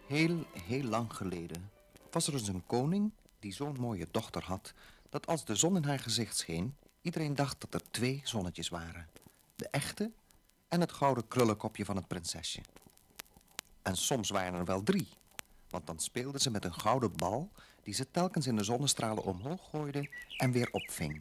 Heel, heel lang geleden was er eens een koning die zo'n mooie dochter had dat als de zon in haar gezicht scheen, iedereen dacht dat er 2 zonnetjes waren. De echte en het gouden krullenkopje van het prinsesje. En soms waren er wel 3, want dan speelde ze met een gouden bal die ze telkens in de zonnestralen omhoog gooide en weer opving.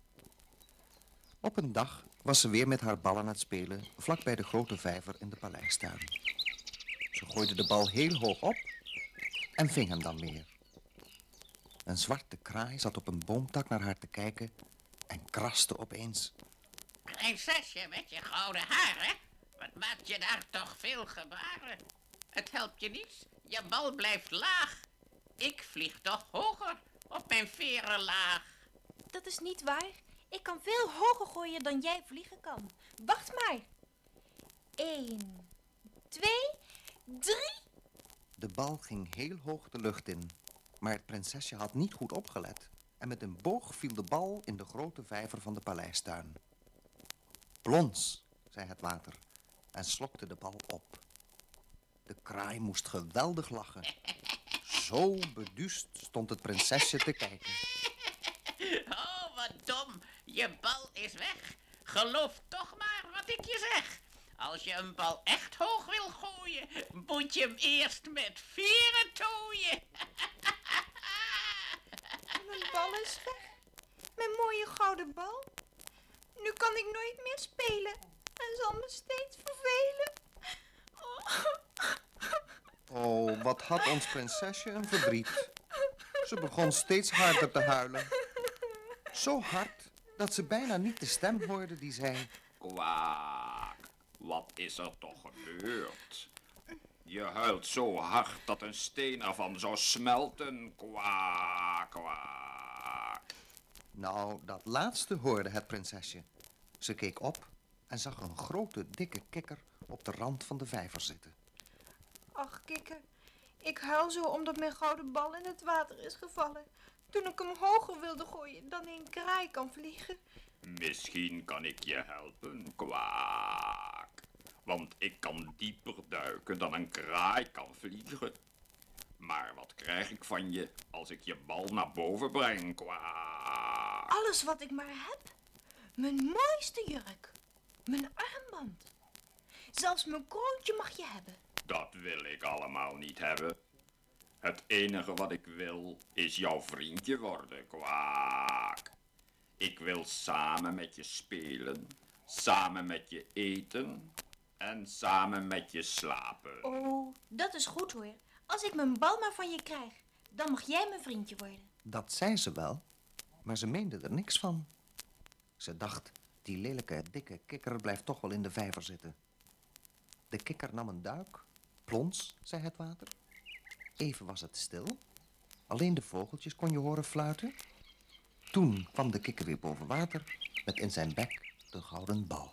Op een dag was ze weer met haar bal aan het spelen vlak bij de grote vijver in de paleistuin. Ze gooide de bal heel hoog op en ving hem dan weer. Een zwarte kraai zat op een boomtak naar haar te kijken en kraste opeens. Prinsesje met je gouden haren, wat maak je daar toch veel gebaren? Het helpt je niets, je bal blijft laag. Ik vlieg toch hoger op mijn veren laag. Dat is niet waar. Ik kan veel hoger gooien dan jij vliegen kan. Wacht maar. 1, 2, 3. De bal ging heel hoog de lucht in, maar het prinsesje had niet goed opgelet en met een boog viel de bal in de grote vijver van de paleistuin. Plons, zei het water en slokte de bal op. De kraai moest geweldig lachen. Zo beduust stond het prinsesje te kijken. Oh, wat dom, je bal is weg. Geloof toch maar wat ik je zeg. Als je een bal echt hoog wil gooien, moet je hem eerst met veren tooien. Mijn bal is weg. Mijn mooie gouden bal. Nu kan ik nooit meer spelen en zal me steeds vervelen. Oh, wat had ons prinsesje een verdriet. Ze begon steeds harder te huilen. Zo hard dat ze bijna niet de stem hoorde die zei... Kwaak, wat is er toch gebeurd? Je huilt zo hard dat een steen ervan zou smelten. Kwaak, kwaak. Nou, dat laatste hoorde het prinsesje. Ze keek op en zag een grote, dikke kikker op de rand van de vijver zitten. Ach, kikker. Ik huil zo omdat mijn gouden bal in het water is gevallen. Toen ik hem hoger wilde gooien dan een kraai kan vliegen. Misschien kan ik je helpen, kwaak. Want ik kan dieper duiken dan een kraai kan vliegen. Maar wat krijg ik van je als ik je bal naar boven breng, kwaak? Alles wat ik maar heb. Mijn mooiste jurk. Mijn armband. Zelfs mijn kroontje mag je hebben. Dat wil ik allemaal niet hebben. Het enige wat ik wil is jouw vriendje worden, kwaak. Ik wil samen met je spelen, samen met je eten en samen met je slapen. Oh, dat is goed hoor. Als ik mijn bal maar van je krijg, dan mag jij mijn vriendje worden. Dat zei ze wel, maar ze meende er niks van. Ze dacht, die lelijke, dikke kikker blijft toch wel in de vijver zitten. De kikker nam een duik. Plons, zei het water. Even was het stil. Alleen de vogeltjes kon je horen fluiten. Toen kwam de kikker weer boven water met in zijn bek de gouden bal.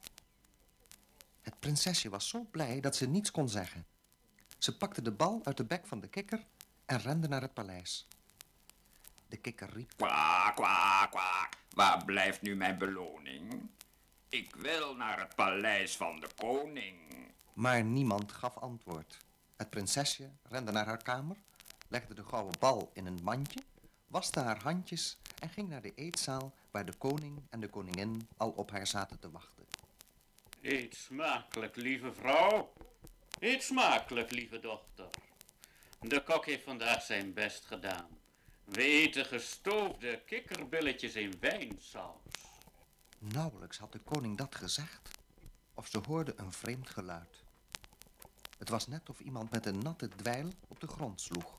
Het prinsesje was zo blij dat ze niets kon zeggen. Ze pakte de bal uit de bek van de kikker en rende naar het paleis. De kikker riep... Kwaak, kwaak, kwaak. Waar blijft nu mijn beloning? Ik wil naar het paleis van de koning. Maar niemand gaf antwoord. Het prinsesje rende naar haar kamer, legde de gouden bal in een mandje, waste haar handjes en ging naar de eetzaal waar de koning en de koningin al op haar zaten te wachten. Eet smakelijk, lieve vrouw. Eet smakelijk, lieve dochter. De kok heeft vandaag zijn best gedaan. We eten gestoofde kikkerbilletjes in wijnsaus. Nauwelijks had de koning dat gezegd, of ze hoorde een vreemd geluid. Het was net of iemand met een natte dweil op de grond sloeg.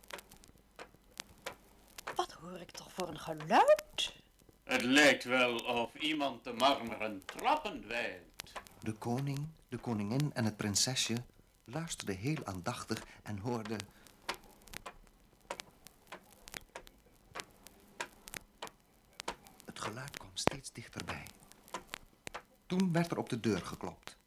Wat hoor ik toch voor een geluid? Het lijkt wel of iemand de marmeren trappen dwijlt. De koning, de koningin en het prinsesje luisterden heel aandachtig en hoorden... Het geluid kwam steeds dichterbij. Toen werd er op de deur geklopt.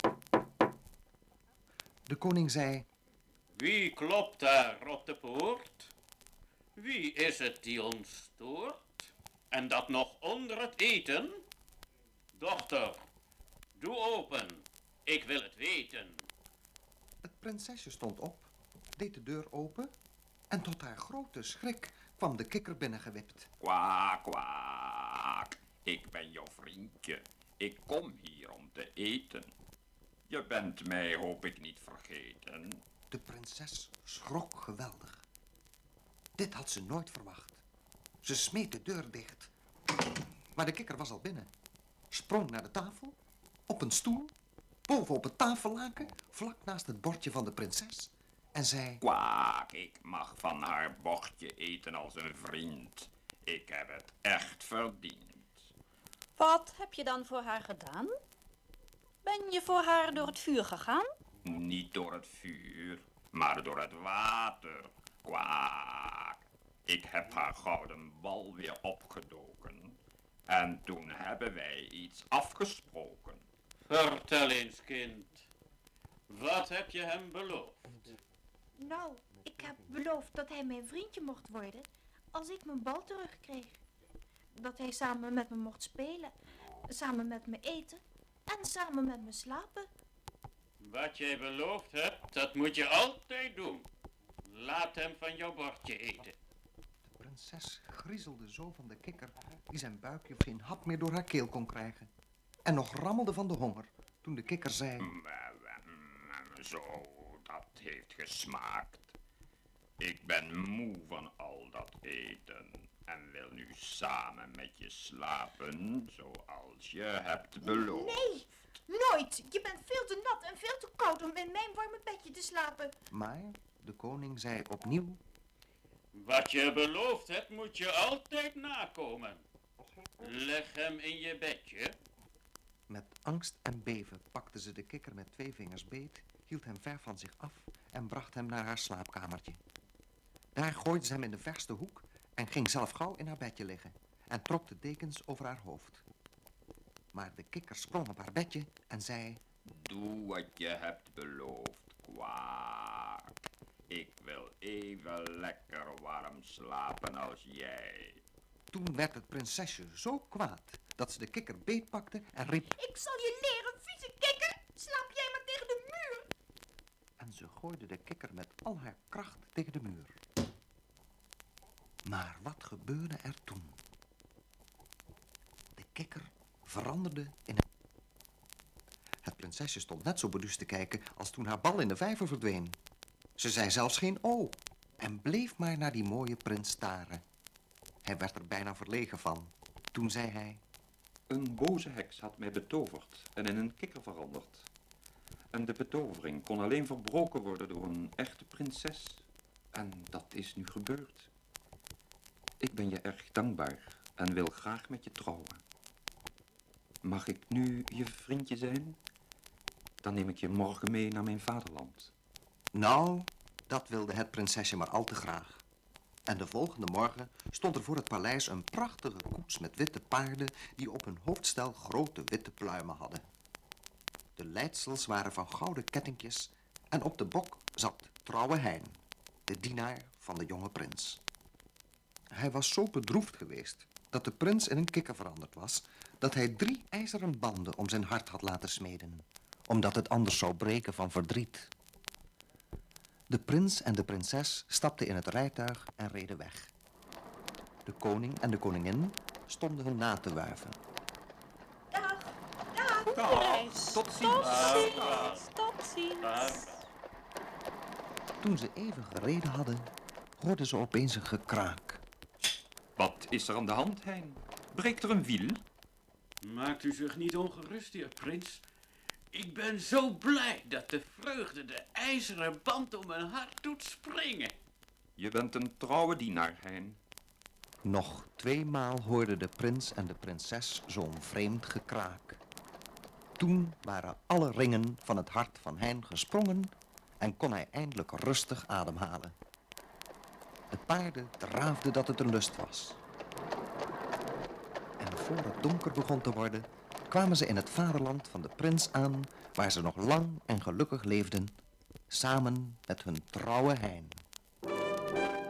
De koning zei... Wie klopt daar op de poort? Wie is het die ons stoort? En dat nog onder het eten? Dochter, doe open. Ik wil het weten. Het prinsesje stond op, deed de deur open en tot haar grote schrik kwam de kikker binnengewipt. Kwaak, kwaak. Ik ben jouw vriendje. Ik kom hier om te eten. Je bent mij, hoop ik, niet vergeten. De prinses schrok geweldig. Dit had ze nooit verwacht. Ze smeet de deur dicht. Maar de kikker was al binnen. Sprong naar de tafel, op een stoel, bovenop het tafellaken, vlak naast het bordje van de prinses, en zei: Kwaak, ik mag van haar bordje eten als een vriend. Ik heb het echt verdiend. Wat heb je dan voor haar gedaan? Ben je voor haar door het vuur gegaan? Niet door het vuur, maar door het water. Kwaak. Ik heb haar gouden bal weer opgedoken. En toen hebben wij iets afgesproken. Vertel eens, kind. Wat heb je hem beloofd? Nou, ik heb beloofd dat hij mijn vriendje mocht worden als ik mijn bal terugkreeg. Dat hij samen met me mocht spelen, samen met me eten en samen met me slapen. Wat jij beloofd hebt, dat moet je altijd doen. Laat hem van jouw bordje eten. De prinses griezelde zo van de kikker, die zijn buikje geen hap meer door haar keel kon krijgen. En nog rammelde van de honger, toen de kikker zei: Zo, dat heeft gesmaakt. Ik ben moe van al dat eten en wil nu samen met je slapen, zoals je hebt beloofd. Nee, nooit. Je bent veel te nat en veel te koud om in mijn warme bedje te slapen. Maar de koning zei opnieuw: Wat je beloofd hebt, moet je altijd nakomen. Leg hem in je bedje. Met angst en beven pakte ze de kikker met 2 vingers beet, hield hem ver van zich af en bracht hem naar haar slaapkamertje. Daar gooide ze hem in de verste hoek en ging zelf gauw in haar bedje liggen en trok de dekens over haar hoofd. Maar de kikker sprong op haar bedje en zei: Doe wat je hebt beloofd, kwaak. Ik wil even lekker warm slapen als jij. Toen werd het prinsesje zo kwaad dat ze de kikker beetpakte en riep: Ik zal je leren, vieze kikker. Slaap jij maar tegen de muur. En ze gooide de kikker met al haar kracht tegen de muur. Maar wat gebeurde er toen? De kikker veranderde in een... Het prinsesje stond net zo beduusd te kijken als toen haar bal in de vijver verdween. Ze zei zelfs geen o en bleef maar naar die mooie prins staren. Hij werd er bijna verlegen van. Toen zei hij: Een boze heks had mij betoverd en in een kikker veranderd. En de betovering kon alleen verbroken worden door een echte prinses. En dat is nu gebeurd. Ik ben je erg dankbaar en wil graag met je trouwen. Mag ik nu je vriendje zijn? Dan neem ik je morgen mee naar mijn vaderland. Nou, dat wilde het prinsesje maar al te graag. En de volgende morgen stond er voor het paleis een prachtige koets met witte paarden die op hun hoofdstel grote witte pluimen hadden. De leidsels waren van gouden kettingjes en op de bok zat trouwe Hein, de dienaar van de jonge prins. Hij was zo bedroefd geweest dat de prins in een kikker veranderd was, dat hij 3 ijzeren banden om zijn hart had laten smeden, omdat het anders zou breken van verdriet. De prins en de prinses stapten in het rijtuig en reden weg. De koning en de koningin stonden hun na te wuiven. Dag, dag. Goede reis. Tot ziens. Tot ziens. Toen ze even gereden hadden, hoorden ze opeens een gekraak. Wat is er aan de hand, Hein? Breekt er een wiel? Maakt u zich niet ongerust, heer prins. Ik ben zo blij dat de vreugde de ijzeren band om mijn hart doet springen. Je bent een trouwe dienaar, Hein. Nog 2 maal hoorden de prins en de prinses zo'n vreemd gekraak. Toen waren alle ringen van het hart van Hein gesprongen en kon hij eindelijk rustig ademhalen. De paarden draafden dat het een lust was. En voor het donker begon te worden, kwamen ze in het vaderland van de prins aan, waar ze nog lang en gelukkig leefden, samen met hun trouwe Hein.